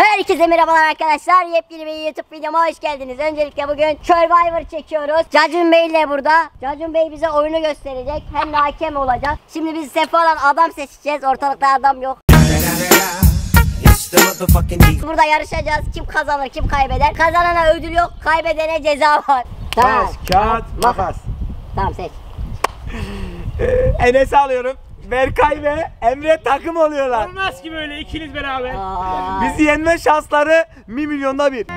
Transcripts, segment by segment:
Herkese merhabalar arkadaşlar. Yepyeni bir YouTube videoma hoş geldiniz. Öncelikle bugün Survivor çekiyoruz. Cacun Bey ile burada. Cacun Bey bize oyunu gösterecek. Hem de hakem olacak. Şimdi biz Sefa'dan adam seçeceğiz. Ortalıkta adam yok. Burada yarışacağız. Kim kazanır, kim kaybeder. Kazanana ödül yok, kaybedene ceza var. Taş, kağıt, makas. Tamam seç. Enes'i alıyorum. Berkay ve Emre takım oluyorlar. Olmaz ki böyle ikiniz beraber. Bizi yenme şansları 1 milyonda bir.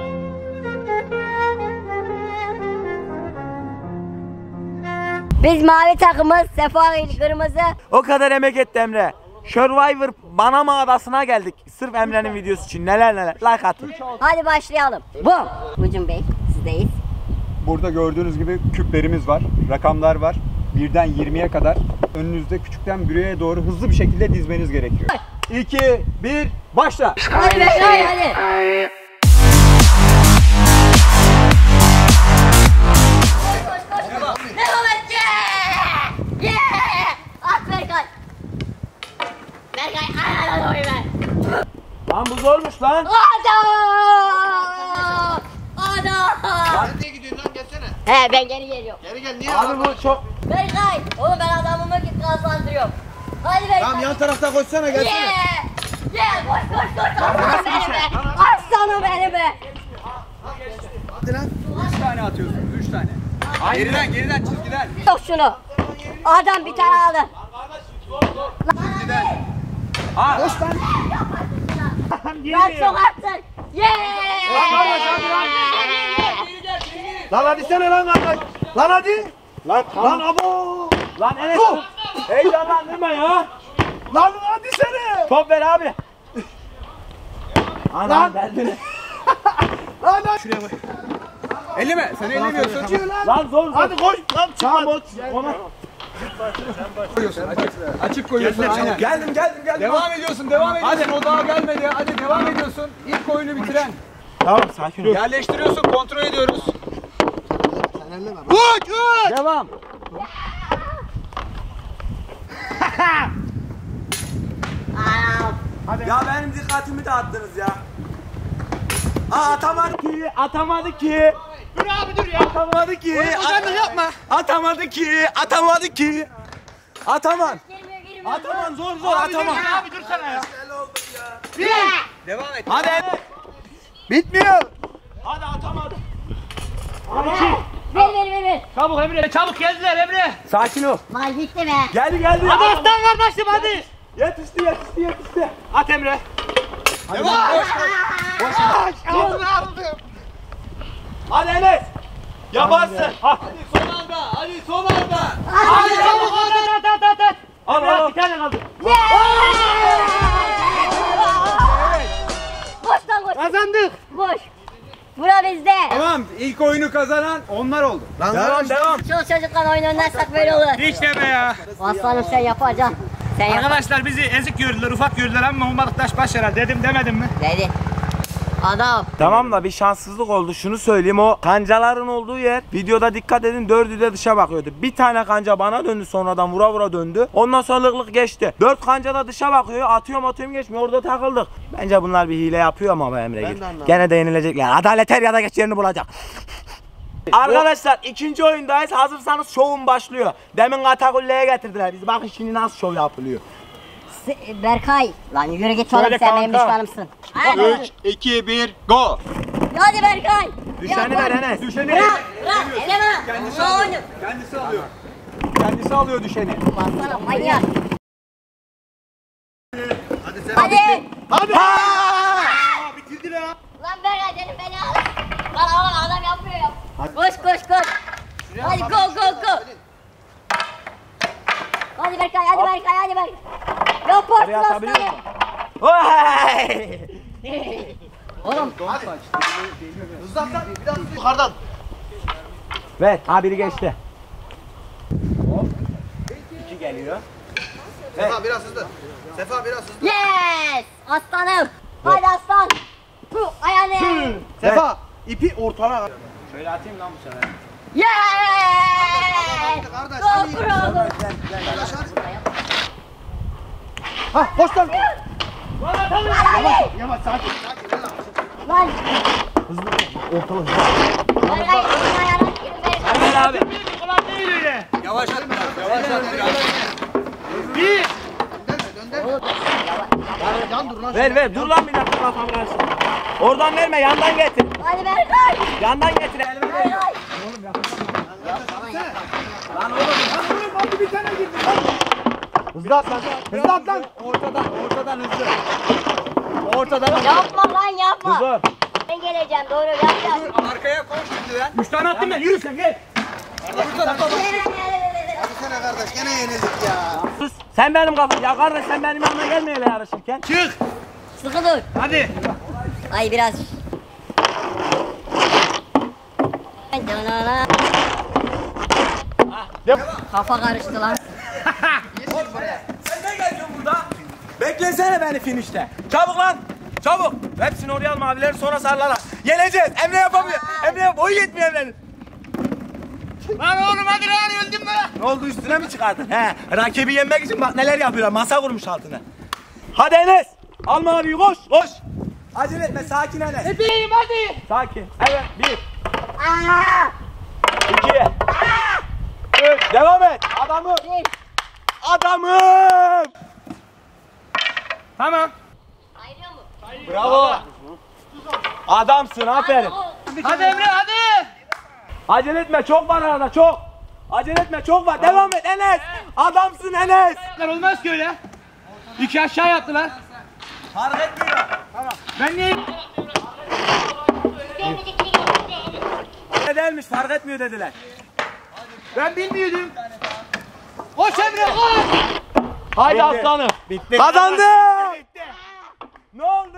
Biz mavi takımız, Sefa kırmızı. O kadar emek etti Emre. Survivor Banama Adası'na geldik. Sırf Emre'nin videosu için. Neler. Like atın. Hadi başlayalım. Bum. Cacun Bey sizdeyiz. Burada gördüğünüz gibi küplerimiz var, rakamlar var. 1'den 20'ye kadar önünüzde küçükten büyüğe doğru hızlı bir şekilde dizmeniz gerekiyor. 2, 1, başla! Hadi Berkay hadi! Koş! Devam et! Yeah! At Berkay! Berkay ayağına doğru ver! Lan bu zormuş lan. Adam! Nereye gidiyorsun lan, gelsene. He ben geri geliyorum. Geri gel, niye? Abi bu çok... Berkay! Oğlum ben adamımı gazlandırıyorum. Hadi Berkay! Tamam, yan tarafta koşsana, gelsene. Yeah! Koş! Aslanım benim be! Aslanım benim be! Hadi lan. 3 tane atıyorsunuz, 3 tane. Geriden çizgiden. Yok şunu! Adam bir tane aldı. Koş lan. Lan çok artık! Lan hadi sene lan kardeş. Lan hadi. Lan abo. Lan Enes. Heyecanlandırma ya. Lan hadi sene. Top ver abi. Lan. Lan şuraya bak. Elleme, sen ellemiyorsun. Lan zor. Hadi koş. Lan çıkma. Açık koyuyorsun, aynen. Geldim. Devam ediyorsun. Hadi o daha gelmedi. Hadi devam ediyorsun. İlk oyunu bitiren. Tamam sakin ol. Yerleştiriyorsun, kontrol ediyoruz. Devam. Ya benim dikkatimi dağıttınız ya. Atamadı ki. Dur abi dur ya. Atamadı ki. yapma. Atamadı ki. Ataman zor ataman. Abi dur sana ya. Devam et. Hadi. Bitmiyor. Hadi atamadı. Ver. Çabuk Emre, çabuk geldiler Emre. Sakin ol. Mal gitti be. Geldi. Hadi aslan kardeşim hadi. Yetişti. At Emre. Devam. Ağzını aldım. Hadi Enes. Yaparsın. Hadi son anda. Hadi çabuk at. Al. Bir tane kaldı. Koş. Kazandık. Koş. Bura bizde. Tamam, ilk oyunu kazanan onlar oldu. Devam. Şu çocukla oyun oynarsak böyle olur. Hiç deme ya. Aslanım sen yapacaksın. Sen yap. Arkadaşlar bizi ezik gördüler, ufak gördüler ama ummadık taş baş herhalde. Demedim mi? Dedi. Adam. Tamam da bir şanssızlık oldu. Şunu söyleyeyim, o kancaların olduğu yer, videoda dikkat edin, 4'ü de dışa bakıyordu. Bir tane kanca bana döndü, sonradan vura döndü. Ondan sonra lıklık geçti. 4 kanca da dışa bakıyor. Atıyorum geçmiyor. Orada takıldık. Bence bunlar bir hile yapıyor ama bu Emre Gül. Gene de yenilecekler. Adalet her ya da geç yerini bulacak. Arkadaşlar ikinci oyundayız. Hazırsanız şovum başlıyor. Demin katakulleye getirdiler. Biz bak şimdi nasıl şov yapılıyor. Berkay. Lan yürü git oğlum, Söyle sen benim kanka. düşmanımsın. 3, 2, 1, go. Hadi Berkay. Düşeni ver Enes. Bırak. Eleme. Kendisi alıyor. Kendisi alıyor düşeni. Baksana manyak. Hadi. Bitirdi lan. Lan Berkay dedim beni al. Lan oğlum adam yapıyor ya. Koş. Hadi go. Hadi Berkay. Yaparsın Oraya atabiliyor aslanım. musun? Vay! Oğlum. Hızlan lan, biraz yukarıdan. Ver. Biri geçti. Hop. 2 geliyor. Sefa biraz hızlı. Yes. Aslanım. Hadi aslan. Ayağını. Sefa, ipi ortana. Şöyle atayım lan bu sefer. Yes. Kardeş, Go bravo. Ha, koş lan. Hadi. Yavaş, sakin. ortalık. Berkay elini ayağına girin Berkay. Hemen abi. Kolay değil öyle. Yavaş at biraz. Bir. Can dur lan. Ver dur lan bir dakika kafam karıştı. Oradan verme yandan getir. Hadi Berkay. Yandan getir elime ver. Berkay. Hadi bir tane girdi. Hızlı at lan. Hızlı at lan. Ortadan hızlı. Ortadan hızlı. Yapma lan yapma. Dur. Ben geleceğim doğru yapacağım. Arkaya koş şimdi lan. 3 tane attım ben. Yürü sen gel. Hadi sana kardeş gene yenildik ya. Sus. Sen benim kafam. Ya kardeş sen benim yanıma gelme öyle yarışırken. Çık. Sıkı dur. Hadi. Ay biraz. Kafa karıştı lan. Sen ne geziyorsun burada? Beklesene beni finişte. Çabuk lan. Çabuk. Hepsini oraya al mavileri sonra sarılara. Yeneceğiz. Emre yapamıyor. Emre boyu yetmiyor Emre'nin. Lan oğlum hadi lan öldüm ben. Ne oldu üstüne mi çıkardın? He. Rakibi yenmek için bak neler yapıyorlar. Masa kurmuş altına. Hadi Enes. Al maviyi koş. Koş. Acele etme. Sakin Enes. Hepiyim hadi. Sakin. Evet. 1. 2. 3. Devam et. Adamım. Adamım. Tamam. Ayrıyor mu? Bravo. Adamsın. Aferin. Hadi Emre hadi. Acele etme. Çok var arada. Çok. Acele etme. Çok var. Devam et Enes. Adamsın Enes. Olmaz ki öyle. 2 aşağı yaptılar. Fark etmiyor. Ben niye? Ne değilmiş. Fark etmiyor dediler. Ben bilmiyordum. Koş Emre koş. Haydi Bitti. aslanım. Bitti. Kazandım. Ne oldu?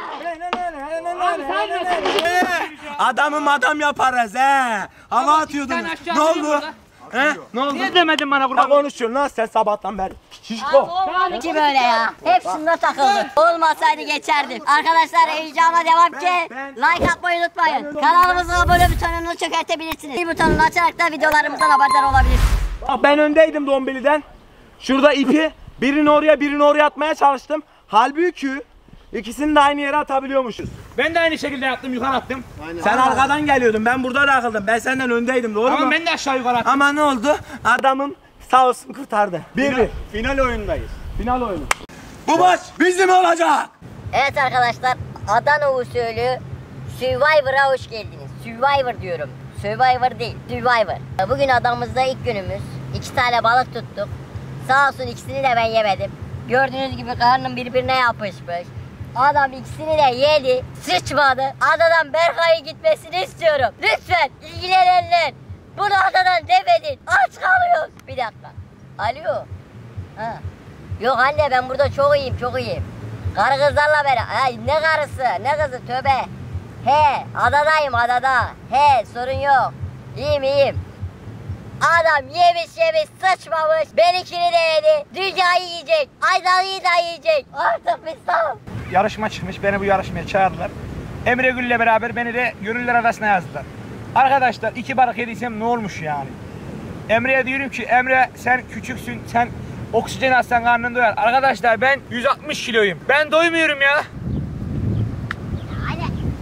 Adamım adam yaparız he. Hava atıyordun. tane aşağı Ne oldu? atıyor He? Ne oldu? Niye demedin bana Ne kurban? konuşuyorsun lan sen sabahtan beri? Şişko. Olmadı ki böyle ya. Hepsinde takıldık. Olmasaydı geçerdim. Arkadaşlar heyecana devam ki. Ben- Like atmayı unutmayın. Kanalımıza abone butonunu çökertebilirsiniz. Bir butonunu açarak da videolarımızdan haberdar olabilirsiniz. Bak ben öndeydim Dombili'den. Şurada ipi birini oraya atmaya çalıştım. Halbuki ikisini de aynı yere atabiliyormuşuz. Ben de aynı şekilde yaptım yukarı attım. Sen arkadan geliyordun. Ben burada takıldım. Ben senden öndeydim doğru mu? Ama ben de aşağı yukarı attım. Ama ne oldu? Adamım sağ olsun kurtardı. 1-1. Final oyundayız. Final oyunu. Bu maç bizim olacak. Evet arkadaşlar, Adana usulü Survivor'a hoş geldiniz. Survivor diyorum. Survivor değil, Survivor. Bugün adamımızda ilk günümüz. 2 tane balık tuttuk. Sağ olsun ikisini de ben yemedim. Gördüğünüz gibi karnım birbirine yapışmış. Adam ikisini de yedi, sıçmadı. Adadan Berkay'ın gitmesini istiyorum. Lütfen ilgilenenler. Bunu adadan defedin. Aç kalıyoruz. Bir dakika. Alo. Ha. Yok anne ben burada çok iyiyim, çok iyiyim. Karı kızlarla beraber. Ay ne karısı, ne kızı tövbe. He, adadayım adada. He, sorun yok. İyiyim, iyiyim. Adam yemiş sıçmamış. Benimkini de yedi. Dünyayı yiyecek. Aydalı'yı da yiyecek. Artık biz tamam. Yarışma çıkmış, beni bu yarışmaya çağırdılar. Emre Gül'le beraber beni de gönüller arasına yazdılar. Arkadaşlar 2 balık yediysem ne olmuş yani? Emre'ye diyorum ki Emre sen küçüksün, sen oksijen alsan karnın doyar. Arkadaşlar ben 160 kiloyum. Ben doymuyorum ya. Hadi.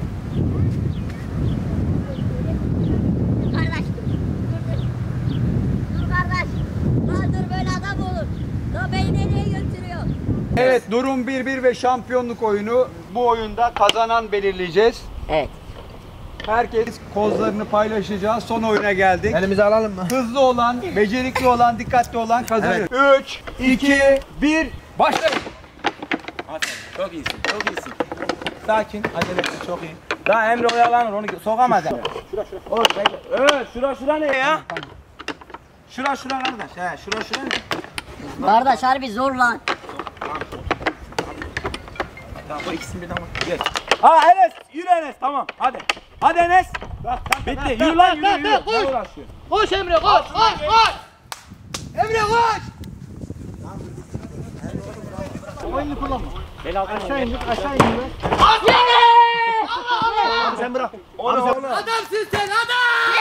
Kardeş dur. Dur kardeş. Dur böyle adam olur. Dur beni nereye götürüyor? Evet durum 1-1 ve şampiyonluk oyunu. Bu oyunda kazanan belirleyeceğiz. Evet. Herkes kozlarını paylaşacağız. Son oyuna geldik. Elimizi alalım mı? Hızlı olan, becerikli olan, dikkatli olan kazanır. 3, 2, 1. Başlayın. Aferin. Çok iyisin. Çok iyisin. Sakin. Acele etme. Çok iyi. Daha Emre oyalanır. Onu sokamaz Emre. Şura. Oğlum bekle. Evet. Şura ne ya? Şura kardeş. He. Şura ne? Kardeş harbi zor lan. Tamam. Bu ikisini birden vur. Geç. Enes. Yürü Enes. Tamam. Hadi. Hadi Enes. Bitti. Yürü lan yürü. Ne uğraşıyorsun? Koş Emre koş. Emre koş. Oyunu kullanma. Aşağı indik. Sen bırak. Onu. Adamsın sen adam.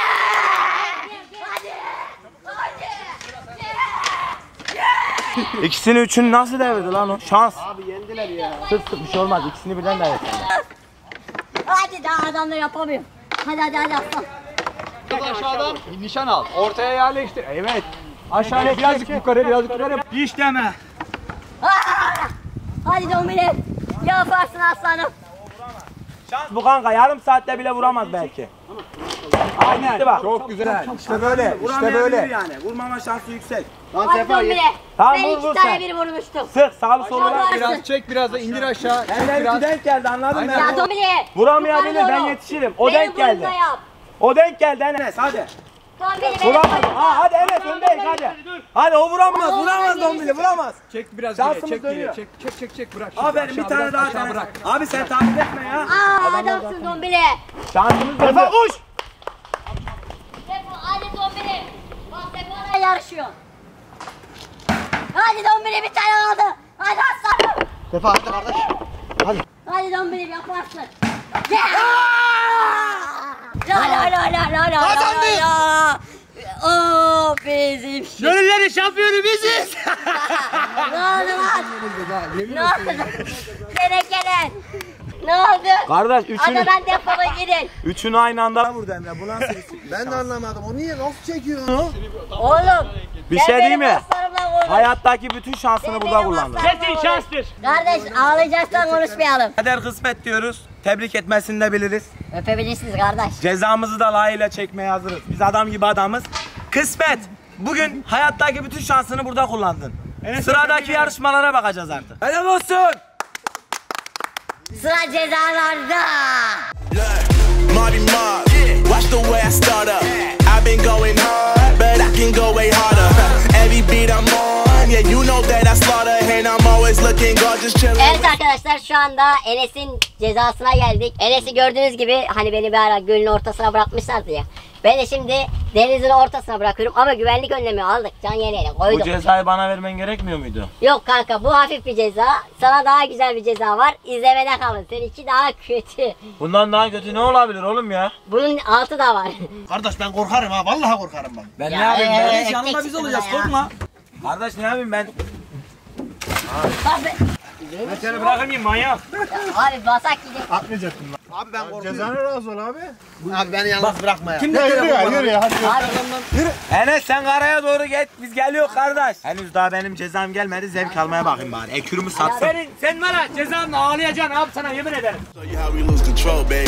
İkisini üçünü nasıl devirdi lan o? Şans. Abi yendiler ya. Sık bir şey olmaz. İkisini birden devirdi. Hadi daha adamla yapamıyorum. hadi aslan. Aşağıdan nişan al. Ortaya yerleştir. Evet. Aşağıya birazcık yukarı, birazcık yukarı. Hiç deme. Hadi Dombili. Yaparsın aslanım. Şans bu kanka, yarım saatte bile vuramaz belki. Aynen. Gitti bak. Çok güzel. İşte böyle. İşte Vuramayabilir böyle. yani. Vurmama şansı yüksek. Hadi Dombili. Tamam, Ben vur, 2 vur tane sen. bir vurmuştum. Sık sağlı soluna. Aşağı Biraz çek, biraz da indir aşağı. Çek Benimki biraz. denk geldi, anladın mı? Ya Dombili. Vuramayabilir, yukarı ben doğru. yetişirim. O Benim denk geldi. burnumda yap. O denk geldi Enes, hadi. Dombili benim Vuramaz. burnumda. Ha hadi Enes öndeyiz hadi. Hadi o vuramaz, vuramaz Dombili, vuramaz. Çek biraz Şansımız geriye, çek dönüyor. geriye. Çek bırak. Şimdi Aferin, bir aşağı tane bırak, daha aşağı tane. bırak. Abi sen takip etme ya. Adamsın Dombili. Şansımız döndü. Koş. Defo, hadi Dombili. Bak Defo'yla yarışıyor. Hadi Dombili, bir tane aldı. Hadi aslanım. Sefa hadi kardeş. Hadi Dombili yaparsın. La. Kazandık. Oo bizim şey. Gönüllerin şampiyonu biziz. Ne oldu lan? Ne oldu? Gene. Ne oldu? Kardeş üçünü, Adadan defolu gidin. üçünü aynı anda vurdu Emre. Bu nasıl bir sürpriz? Ben de anlamadım. O niye nasıl çekiyor onu? Oğlum. Bir sen şey benim değil mi? dostlarımla konuş. Hayattaki bütün şansını Sen burada benim kullandı. dostlarımla Kesin konuş. şanstır. Kardeş ağlayacaksan konuşmayalım. Kader kısmet diyoruz. Tebrik etmesini de biliriz. Öpebilirsiniz kardeş. Cezamızı da layığıyla çekmeye hazırız. Biz adam gibi adamız. Kısmet. Bugün hayattaki bütün şansını burada kullandın. Sıradaki yarışmalara bakacağız artık. Helal olsun. Sıra cezalarda. Look, Marty Mark, watch the way I start up. I've been going hard, but I can go way harder. Every beat I'm on, yeah, you know that I slaughter. And I'm always looking gorgeous, chillin'. Evet arkadaşlar, şu anda Enes'in cezasına geldik. Enes'i gördüğünüz gibi hani beni bir ara gölün ortasına bırakmışlardı ya. Ben de şimdi denizin ortasına bırakıyorum ama güvenlik önlemi aldık. Can yerine Bu koyduk. cezayı bana vermen gerekmiyor muydu? Yok kanka, bu hafif bir ceza. Sana daha güzel bir ceza var. İzlemede kalın. Seninki daha kötü. Bundan daha kötü ne olabilir oğlum ya? Bunun altı da var. Kardeş ben korkarım ha. Vallahi korkarım ben. Ben Ya, ne yapayım? yanında biz olacağız, korkma. Kardeş ne yapayım ben? Abi, Ben seni bırakır mıyım manyak? abi basak gidiyor. Atmayacaktım lan. Abi ben korkuyorum. Cezanı razı ol abi. Abi beni yalnız bırakma ya. Yürü ya hadi. Abi Enes sen karaya doğru git. Biz geliyoruz kardeş. Henüz daha benim cezam gelmedi. Zevk almaya bakayım bari. Ekürümü satsın. Sen var ya cezanla ağlayacaksın abi, sana yemin ederim. Show you how we lose control, baby.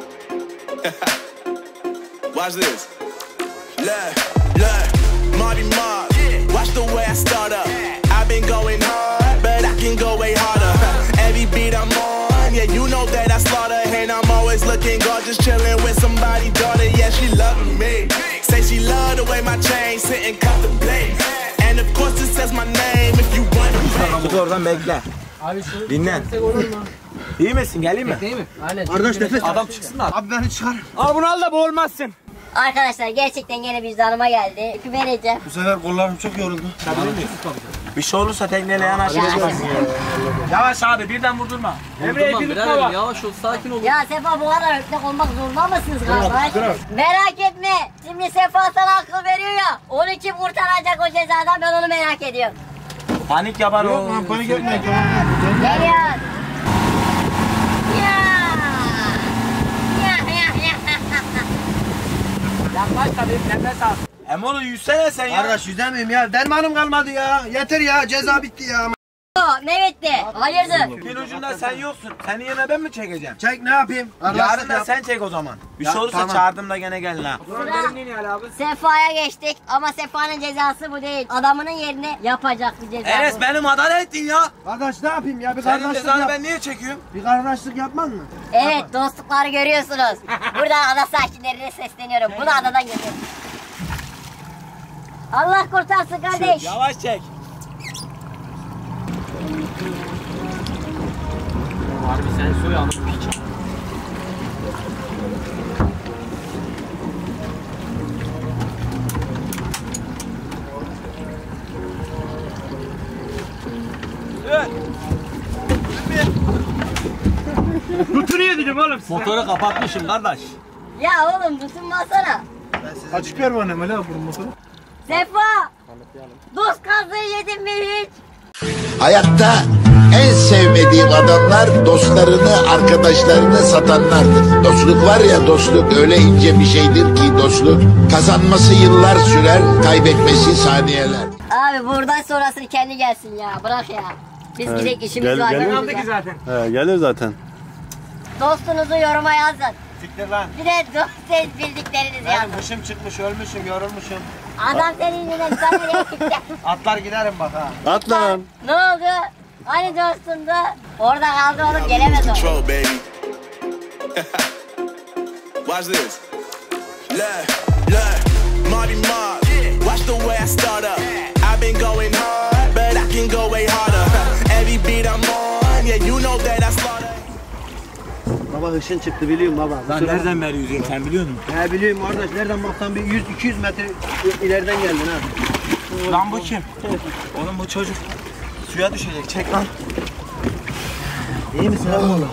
Watch this. Look, Marty Mark, watch the way I start up. I've been going hard, but I can go way harder. Every beat I'm on, yeah, you know that I slaughter. And I'm always looking gorgeous, chilling with somebody's daughter. Yeah, she loving me. Say she love the way my chain sit and contemplate. And of course it says my name if you wanna Tut oradan bekle. Dinlen. İyi misin? Geleyim mi? Kardeş nefes adam çıksın da. Abi beni çıkar. Al bunu al da boğulmazsın. arkadaşlar, gerçekten yine vicdanıma geldi. İpi vereceğim. Bu sefer kollarım çok yoruldu. Bir şey olursa tekneyle yanaşacağız. Yavaş abi, birden vurdurma. Emre ipi tutma bak. Yavaş ol, sakin ol. Ya Sefa, bu kadar öktek olmak zorunda mısınız kardeş? Merak etme. Şimdi Sefa sana akıl veriyor ya. Onu kim kurtaracak o cezadan, ben onu merak ediyorum. Panik yapar o. Yok lan panik etmeyin. Geliyor. Ya. Ya. Yaklaş tabii, nefes al. Emoğlu yüzsene sen ya. Kardeş yüzemeyim ya. Dermanım kalmadı ya. Yeter ya. Ceza bitti ya. Ne bitti? Hayırdır? İpin ucunda sen yoksun. Senin yerine ben mi çekeceğim? Çek ne yapayım? Yarın da sen çek o zaman. Bir şey olursa tamam. çağırdım da gene gelin ha. Sefa'ya geçtik ama Sefa'nın cezası bu değil. Adamının yerine yapacak bir ceza Enes bu. benim madara ettin ya. Kardeş ne yapayım ya? Bir Senin kardeşlik cezanı yap. ben niye çekiyorum? Bir kardeşlik yapman mı? Evet, dostlukları görüyorsunuz. Buradan ada sakinlerine sesleniyorum. Bunu adadan görüyorum. Allah kurtarsın kardeş. Yavaş çek. Harbi sen soy almış piç. Tutunuyor dedim oğlum size. Motoru kapatmışım kardeş. Ya oğlum, tutunmasana. Açık ver bana Emel abi bu motoru. Sefa! Dost kazığı yedin mi hiç? Hayatta en sevmediğim adamlar dostlarını, arkadaşlarını satanlardır. Dostluk var ya, dostluk öyle ince bir şeydir ki dostluk. Kazanması yıllar sürer, kaybetmesi saniyeler. Abi buradan sonrasını kendi gelsin ya. Bırak ya. Biz gidelim, işimiz var. Aldık ki zaten. Gelir zaten. Dostunuzu yoruma yazın. Siktir lan. Bir de dost bildiklerinizi yazın. Benim dışım çıkmış, ölmüşüm, yorulmuşum. Adam senin yüzünden sana nereye gitti? Atlar giderim bak ha. At lan. Ne oldu? Hani dostundu? Orada kaldı oğlum, gelemez o. Control, baby. Watch this. Look, Marty Mark. Watch the way I start up. I've been going hard, but I can go way harder. Every beat I'm on, yeah, you know that I slaughter. Baba hışın çıktı biliyorum baba. Lan nereden beri yüzüyorsun sen biliyor musun? He biliyorum kardeş, nereden baksan bir 100-200 metre ileriden geldin ha. Lan bu kim? Oğlum bu çocuk suya düşecek, çek lan. İyi misin oğlum?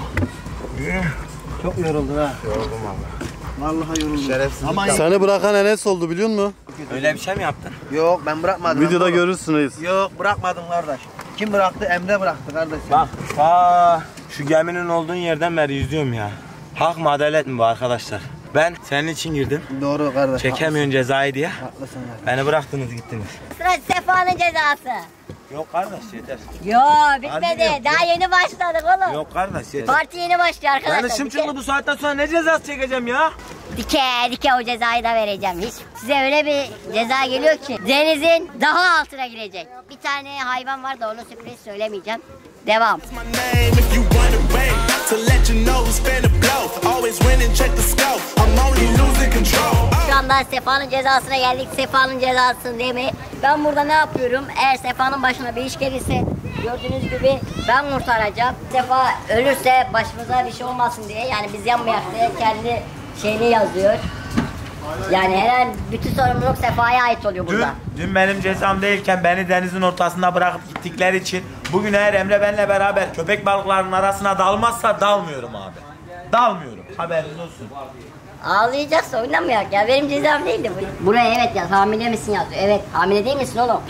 Çok yoruldun ha. Yoruldum valla. Vallahi yoruldum. Şerefsiz. Ama Seni bırakan Enes oldu biliyor musun? Öyle bir şey mi yaptın? yok ben bırakmadım. Videoda baba. görürsünüz. Yok bırakmadım kardeş. Kim bıraktı? Emre bıraktı kardeş. Bak, şu geminin olduğun yerden beri yüzüyorum ya. Hak mı adalet mi bu arkadaşlar? Ben senin için girdim. Doğru kardeş. Çekemiyorsun cezayı diye. Haklısın ya. Beni bıraktınız gittiniz. Sıra Sefa'nın cezası. Yok kardeş yeter. Yo bitmedi. yok, Daha yeni başladık oğlum. Yok kardeş yeter. Parti yeni başlıyor arkadaşlar. Ben ışım çıktı bu saatten sonra ne cezası çekeceğim ya? Dike o cezayı da vereceğim. Hiç size öyle bir ceza geliyor ki denizin daha altına girecek. Bir tane hayvan var da onu sürpriz söylemeyeceğim. Devam. My name if you wanna rain to let you know who's finna blow. Always win and check the scope. I'm only losing control. Şu anda Sefa'nın cezasına geldik. Sefa'nın cezasını değil mi? Ben burada ne yapıyorum? Eğer Sefa'nın başına bir iş gelirse gördüğünüz gibi ben kurtaracağım. Sefa ölürse başımıza bir şey olmasın diye, yani biz yanmayak diye kendi şeyini yazıyor. Yani her an bütün sorumluluk Sefa'ya ait oluyor burada. Dün benim cezam değilken beni denizin ortasında bırakıp gittikleri için bugün eğer Emre benle beraber köpek balıklarının arasına dalmazsa dalmıyorum abi. Dalmıyorum. Haberiniz olsun. Ağlayacaksa oynamayak ya, benim cezam değildi bu. Buraya evet yaz, hamile misin yaz. Evet, hamile değil misin oğlum?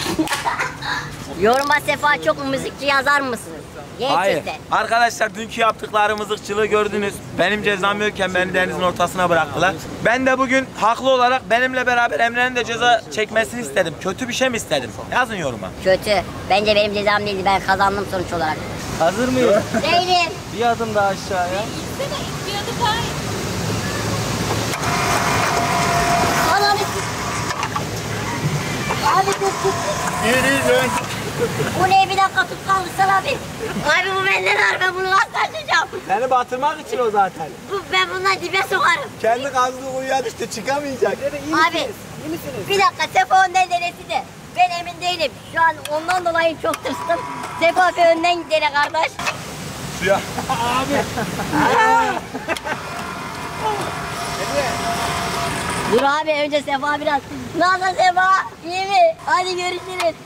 Yoruma Sefa çok müzikçi yazar mısınız? Hayır. Gerçekten. Arkadaşlar dünkü yaptıkları mızıkçılığı gördünüz. Benim cezam yokken beni denizin ortasına bıraktılar. Ben de bugün haklı olarak benimle beraber Emre'nin de ceza çekmesini istedim. Kötü bir şey mi istedim? Yazın yoruma. Kötü. Bence benim cezam değildi, ben kazandım sonuç olarak. Hazır mıyız? Değilim. Bir adım daha aşağıya. Ananı abi tut. Yürüyün. Bu ne, bir dakika tut, kaldırsana abi. Abi bu benden ağır, ben bunu nasıl taşıyacağım? Seni batırmak için o zaten. Ben bundan dibe sokarım. Kendi kazdığı uyuya düştü, çıkamayacak. Abi bir dakika, Sefa önden denesi de. Ben emin değilim. Şu an ondan dolayı çok tırstım. Sefa bir önden dene kardeş. Suya. Dur abi, önce Sefa biraz. Nasıl Sefa? İyi mi? Hadi görüşürüz.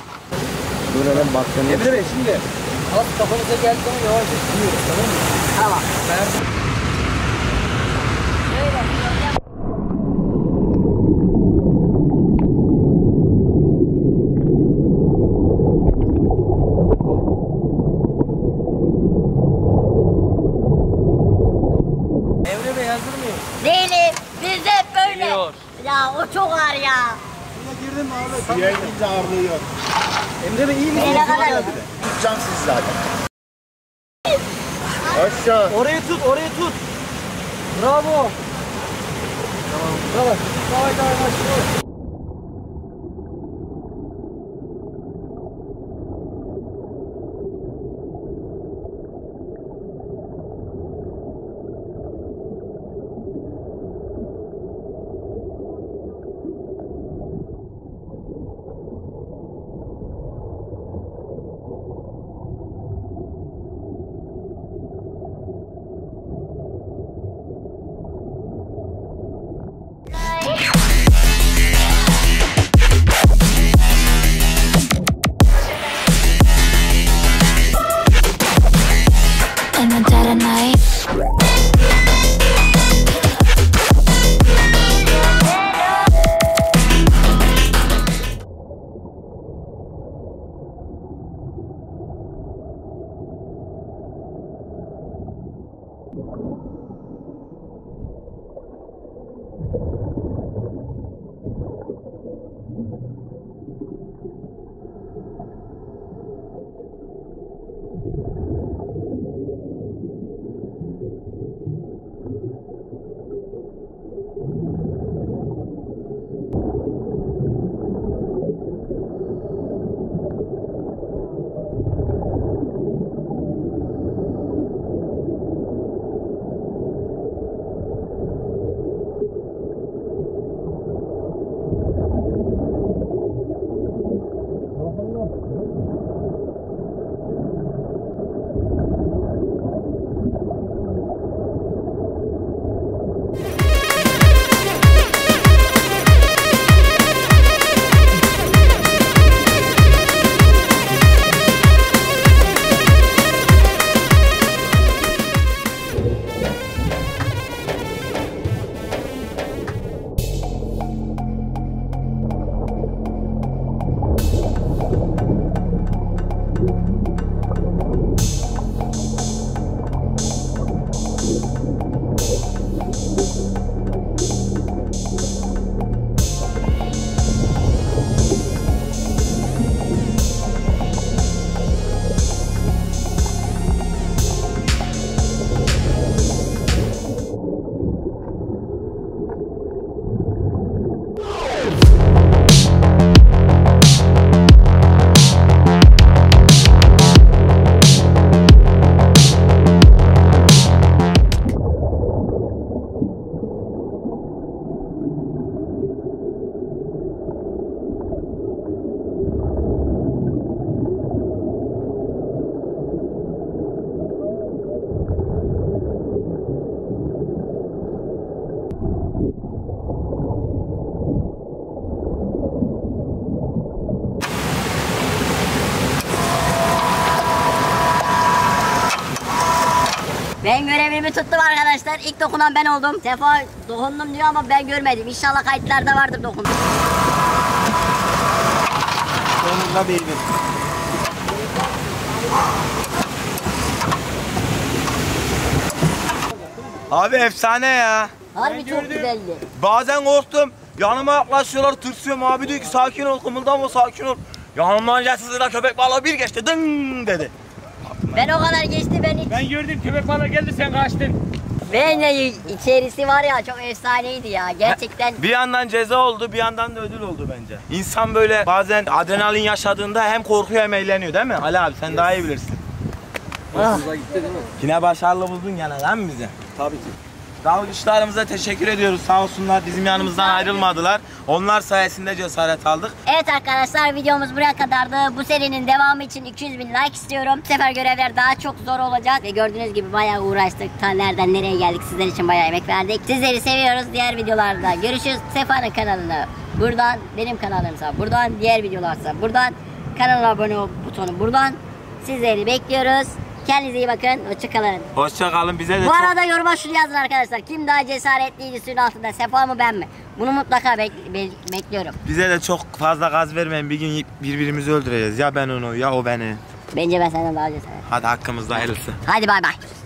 Emre Bey şimdi az kafanıza geldi zaman yavaş sürüyoruz, tamam mı? Tamam. Emre Bey hazır mıyız? Değilim. Biz de hep böyle. Geliyor. Ya o çok ağır ya. Suya gidince ağırlığı yok. Emre Bey iyi Nereye kadar? Tutacağım sizi zaten. Aşağı. Orayı tut, orayı tut. Bravo. Tamam, bravo. Yavaş yavaş. görevimi tuttum arkadaşlar. İlk dokunan ben oldum. Sefa dokundum diyor ama ben görmedim. İnşallah kayıtlarda vardır dokundum. Sonunda bildim. Abi efsane ya. Harbi çok güzeldi. Bazen korktum. Yanıma yaklaşıyorlar, tırsıyorum. Abi diyor ki sakin ol, kımıldama, sakin ol. Yanımdan cesizliğine köpek balığı bir geçti. Dın dedi. Ben o kadar geçti ben hiç. Ben gördüm köpek balığı geldi sen kaçtın. Ve içerisi var ya çok efsaneydi ya gerçekten. Bir yandan ceza oldu, bir yandan da ödül oldu bence. İnsan böyle bazen adrenalin yaşadığında hem korkuyor hem eğleniyor değil mi? Ali abi sen daha iyi bilirsin. Hoşunuza gitti değil mi? Yine başarılı buldun gene değil mi bize? Tabii ki. Dalgıçlarımıza teşekkür ediyoruz. Sağ olsunlar bizim yanımızdan ayrılmadılar. Onlar sayesinde cesaret aldık. Evet arkadaşlar videomuz buraya kadardı. Bu serinin devamı için 200.000 like istiyorum. Bu sefer görevler daha çok zor olacak. Ve gördüğünüz gibi bayağı uğraştık. Ta nereden nereye geldik sizler için bayağı emek verdik. Sizleri seviyoruz. Diğer videolarda görüşürüz. Sefa'nın kanalına buradan, benim kanalımsa buradan, diğer videolarsa buradan, kanala abone ol butonu buradan. Sizleri bekliyoruz. Kendinize iyi bakın. Hoşçakalın. Hoşçakalın bize de Bu arada yoruma şunu yazın arkadaşlar. Kim daha cesaretliydi suyun altında? Sefa mı ben mi? Bunu mutlaka bekliyorum. bize de çok fazla gaz vermeyin. Bir gün birbirimizi öldüreceğiz. Ya ben onu ya o beni. Bence ben senden daha cesaretli. Hadi hakkımızda hayırlısı. Hadi bay bay.